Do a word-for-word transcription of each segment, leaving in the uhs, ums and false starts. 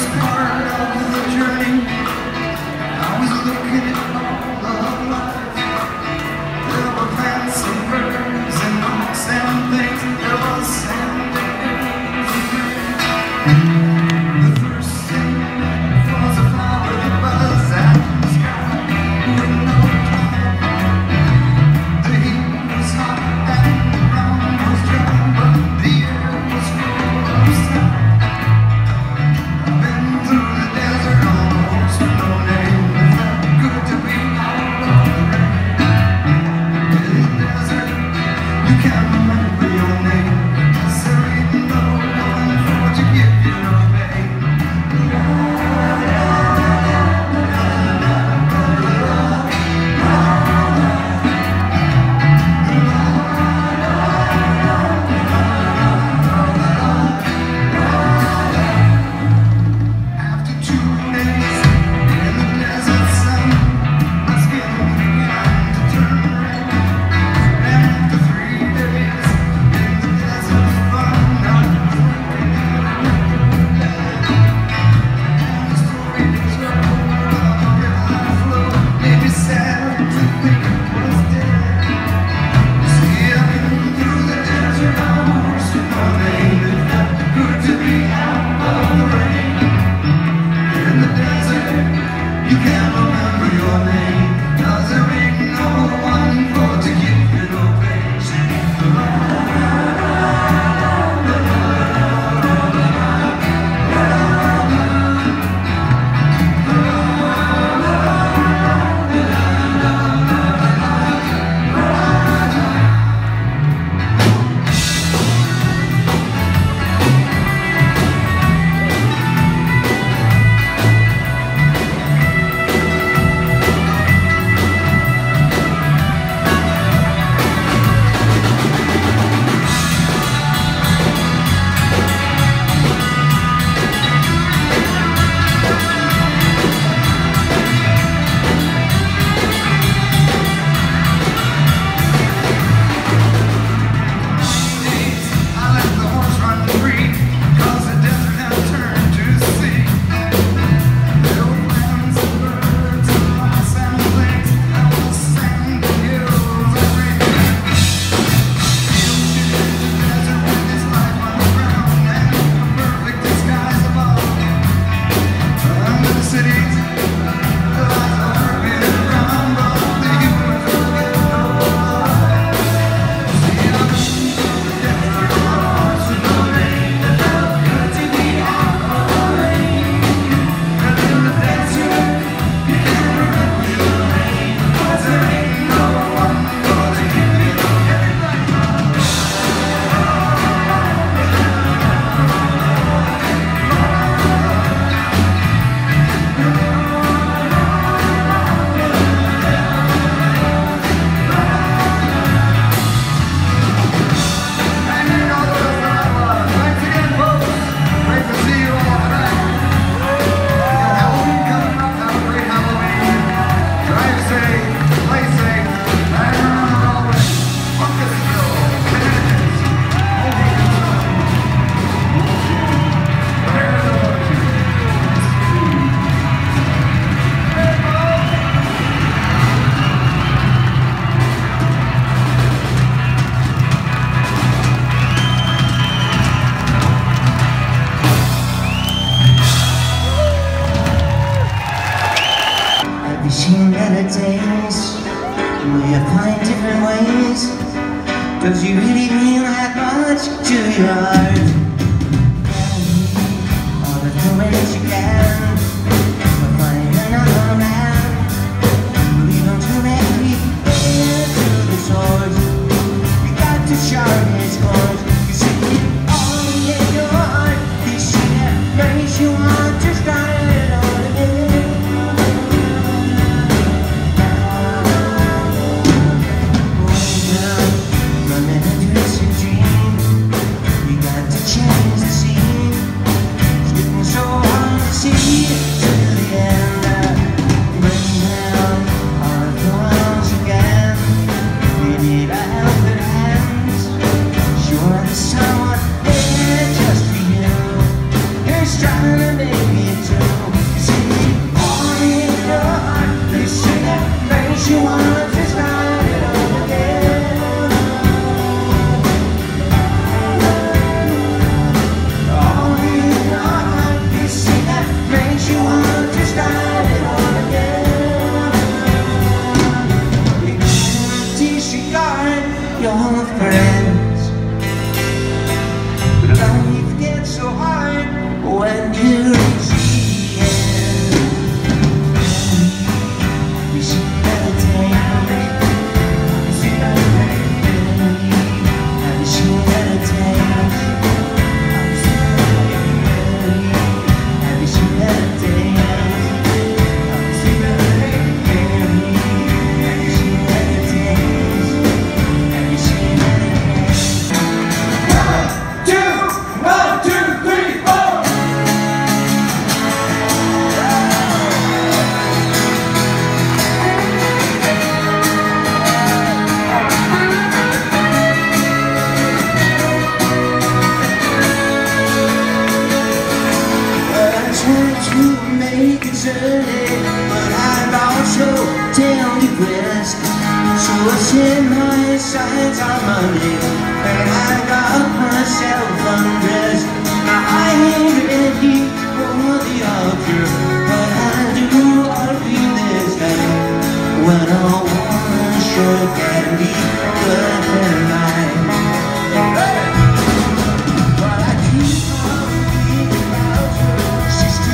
Does you really mean that much to your heart? All the courage you can, but find another man. Leave him to me, head to the sword. You got to sharpen his course. You see it all in your heart. This shit makes you want to start it all again. Strike. trying to make it true. You see, all in your heart, this shit that makes you wanna just start it all again. All in your heart, this shit that makes you wanna just start it all again. You can't disregard your friends, but life gets so hard when you reach the end. You should meditate. You should meditate. You should meditate. You should meditate. To make it certain, but I'm also damn depressed. So I set my sights on Monday, and I got myself undressed. Now I ain't ready for the altar, but I do I'll be this time when I wanna show can be good for mine. But I keep on thinking about her, sister.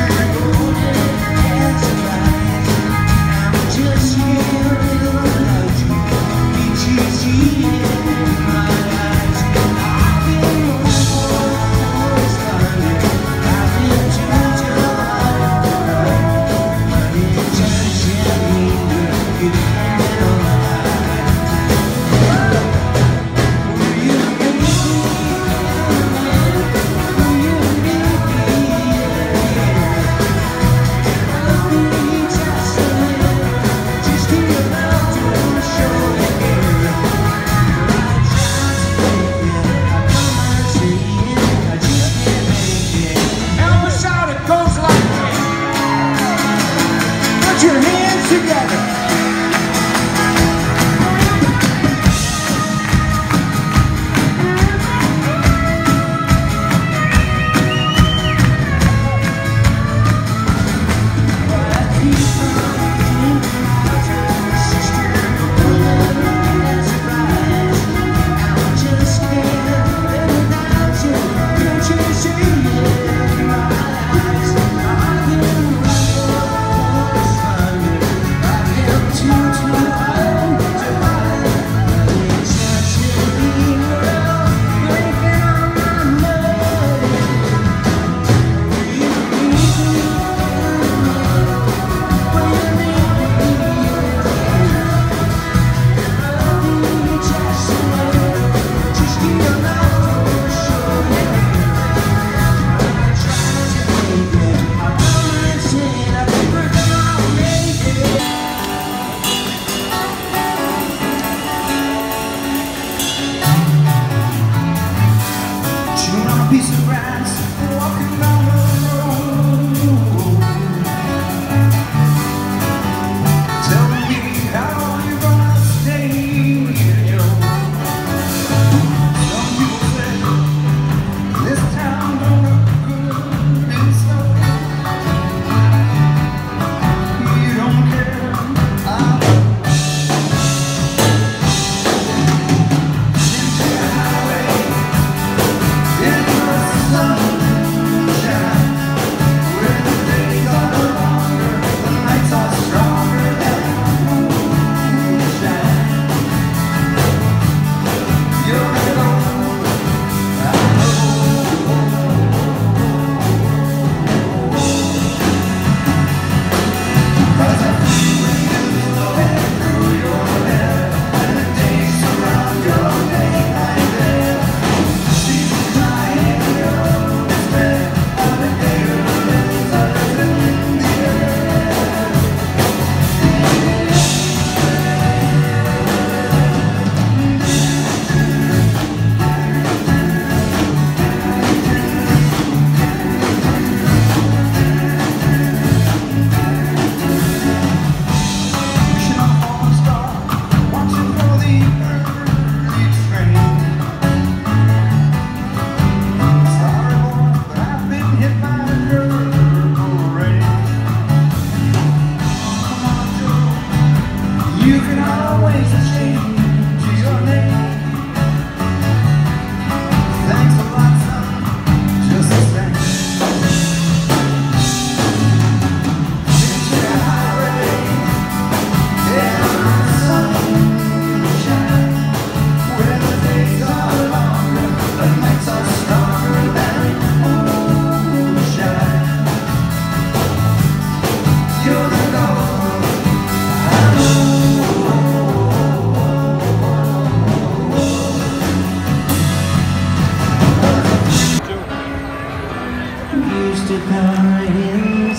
Put your hands together.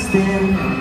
spin.